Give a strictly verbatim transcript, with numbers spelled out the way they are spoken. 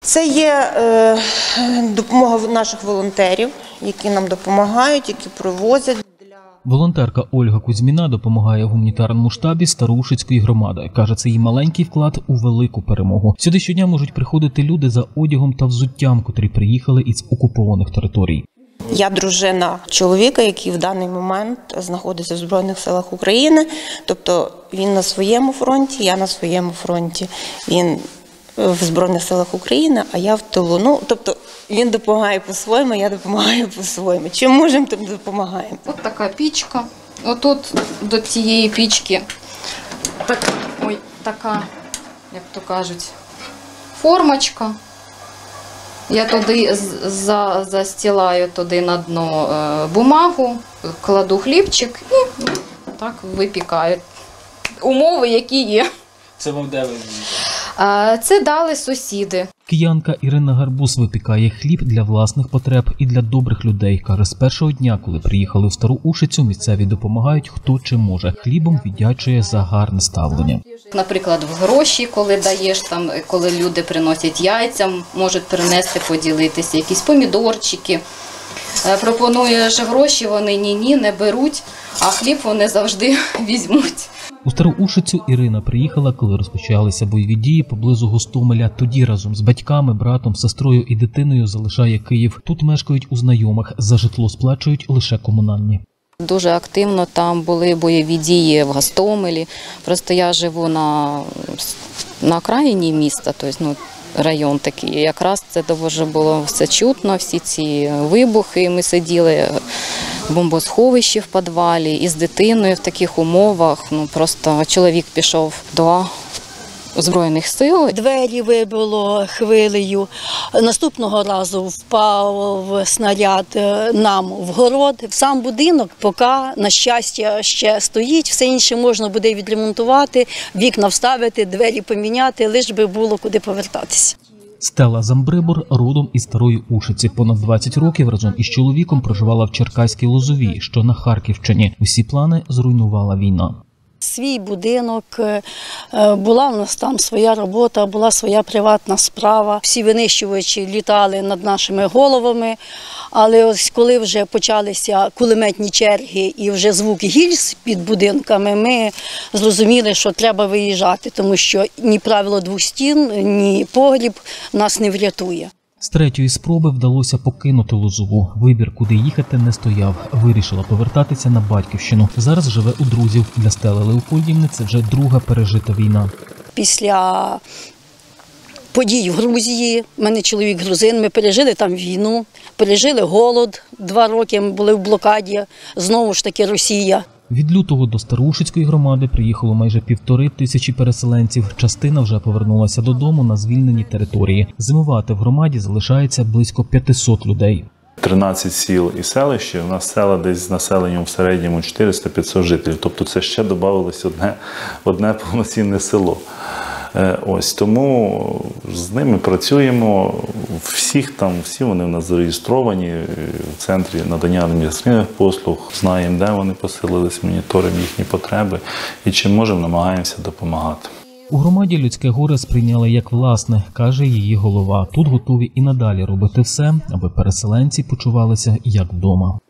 Це є е, допомога наших волонтерів, які нам допомагають, які привозять. Волонтерка Ольга Кузьміна допомагає гуманітарному штабі Староушицької громади. Каже, це її маленький вклад у велику перемогу. Сюди щодня можуть приходити люди за одягом та взуттям, котрі приїхали із окупованих територій. Я дружина чоловіка, який в даний момент знаходиться в Збройних силах України. Тобто він на своєму фронті, я на своєму фронті. Він в Збройних силах України, а я в тилу. Ну, тобто він допомагає по-своєму, я допомагаю по-своєму. Чим можемо, тим допомагаємо. Ось така пічка. Отут до цієї пічки так, ой, така, як то кажуть, формочка. Я туди за, застілаю туди на дно бумагу, кладу хлібчик і так випікаю. Умови, які є. Це вам де ви? Це дали сусіди. Киянка Ірина Гарбуз випікає хліб для власних потреб і для добрих людей. Каже, з першого дня, коли приїхали в Стару Ушицю, місцеві допомагають хто чим може. Хлібом віддячує за гарне ставлення. Наприклад, в гроші, коли даєш, там, коли люди приносять яйця, можуть принести, поділитися, якісь помідорчики. Пропонуєш гроші, вони ні-ні, не беруть, а хліб вони завжди візьмуть. У Стару Ушицю Ірина приїхала, коли розпочалися бойові дії поблизу Гостомеля. Тоді разом з батьками, братом, сестрою і дитиною залишає Київ. Тут мешкають у знайомих, за житло сплачують лише комунальні. Дуже активно там були бойові дії в Гостомелі. Просто я живу на, на окраїні міста, тобто, ну, район такий. Якраз це дуже було все чутно, всі ці вибухи. Ми сиділи в бомбосховищі в підвалі із дитиною в таких умовах. Ну, просто чоловік пішов до Збройних сил. Двері вибило хвилею. Наступного разу впав снаряд нам в город. Сам будинок поки, на щастя, ще стоїть. Все інше можна буде відремонтувати, вікна вставити, двері поміняти, лише би було куди повертатися. Стела Замбрибор родом із Старої Ушиці. Понад двадцять років разом із чоловіком проживала в Черкаській Лозовій, що на Харківщині. Усі плани зруйнувала війна. Свій будинок, була в нас там своя робота, була своя приватна справа. Всі винищувачі літали над нашими головами, але ось коли вже почалися кулеметні черги і вже звук гільз під будинками, ми зрозуміли, що треба виїжджати, тому що ні правило двох стін, ні погріб нас не врятує. З третьої спроби вдалося покинути Лозову. Вибір, куди їхати, не стояв. Вирішила повертатися на батьківщину. Зараз живе у друзів. Для Стели Леопольдівни це вже друга пережита війна. Після подій в Грузії, в мене чоловік грузин, ми пережили там війну, пережили голод, два роки ми були в блокаді, знову ж таки Росія. Від лютого до Староушицької громади приїхало майже півтори тисячі переселенців. Частина вже повернулася додому на звільнені території. Зимувати в громаді залишається близько п'ятисот людей. тринадцять сіл і селища, у нас села десь з населенням в середньому чотириста-п'ятсот жителів. Тобто це ще додавалось одне, одне повноцінне село. Ось, тому з ними працюємо, всіх там, всі вони в нас зареєстровані в центрі надання адміністративних послуг, знаємо, де вони поселились, моніторимо їхні потреби і чим можемо, намагаємося допомагати. У громаді людське горе сприйняли як власне, каже її голова. Тут готові і надалі робити все, аби переселенці почувалися як вдома.